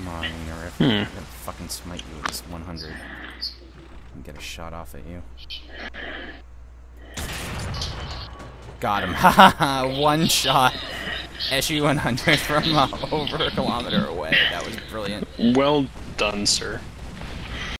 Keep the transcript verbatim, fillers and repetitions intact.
Come on, Nerif. Hmm. I'm gonna fucking smite you with this one hundred. And get a shot off at you. Got him. Haha, one shot. S U one hundred from uh, over a kilometer away. That was brilliant. Well done, sir.